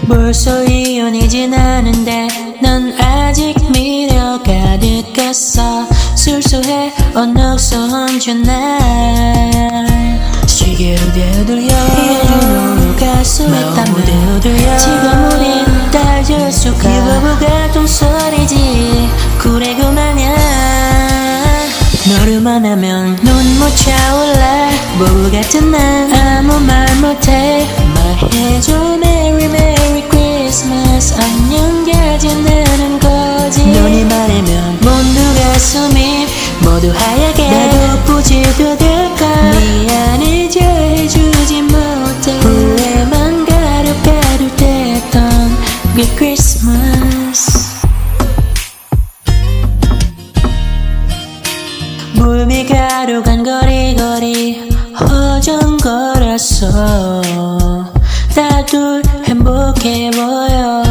벌써 2년이 지났는데 넌 아직 미련 가득했어. 술수해 언덕서 훔친 날 시계로 되돌려 이해로 갈 수 있다면 지금 우린 따질 수가 이거부가 똥소리지. 그래 그만이야. 너를 만나면 눈물 차올라. 보부 같은 난 아무 말 못해. 말해줘 Merry Merry Christmas. 안녕까지 나는 거지. 너니 말하면 모두 가슴이 모두 하얗게 나도 부질도 될까. 미안해져 해주지 못해. 후회만 가득가득 됐던 Good Christmas. 물밀가루간 거리거리 허전거렸어. 다들 행복해 보여.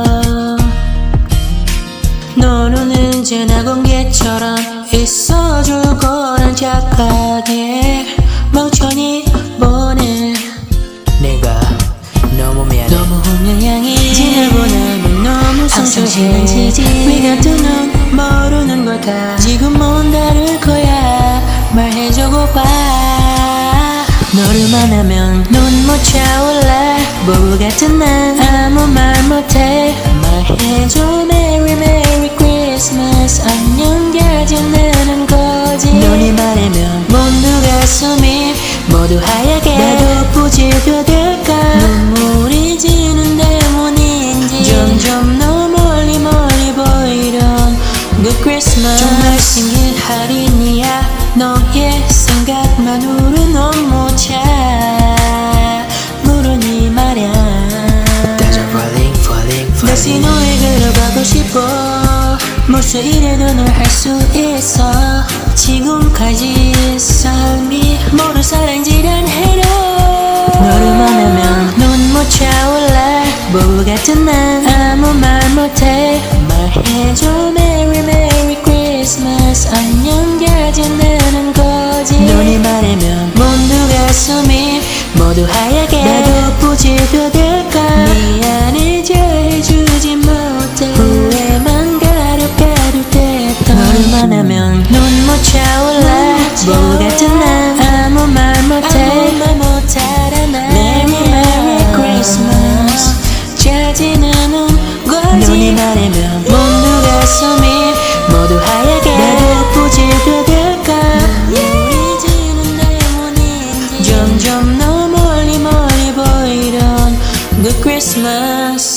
너는 언제나 공개처럼 있어줄 거란 착하게 멍청이 보내. 내가 너무 미안해. 너무 hun양양이 지나고 나면 너무 성실해. 왜 같은 넌 모르는 걸까. 지금은 다를 거야. 말해주고 봐. 너를 만나면 눈물 차올라. 보부 같은 난 아무 말 못해. 말해줘 Merry Merry Christmas. 안녕까지 나는 거지. 너니 말하면 모두 가슴이 모두 하얗게 나도 부질도 될까. 눈물이 지는 때문인지 점점 너 멀리 멀리 보이던 Good Christmas. 정말 생긴 할인이야. 너의 생각만으로 너무 차무르니 말야. 다시 너에게로 가고 싶어. 무슨 일에도 널 할 수 있어. 지금까지 삶이 모두 사랑지란 해로. 너를 만나면 눈물 차올라. 보부 같은 난 아무 말 못해. 말해줘 Merry Merry Christmas. 안녕까지 나는 거지. 너니 말하면 모두 가슴이 모두 하얗게 나도 부질도 될까. 미안해져 해주지 못해. 후회만 가득가득 됐던 너를 만나면 눈물 차올라. 보부 같은 난 아무 말 못해. Merry Merry Christmas. 잘 지내는 거지. 너니 말하면 모두 가슴이 모두 하얗게 나도 부질도 될까. 눈물이 지는 때문인지 점점 너 멀리 멀리 보이던 Good Christmas.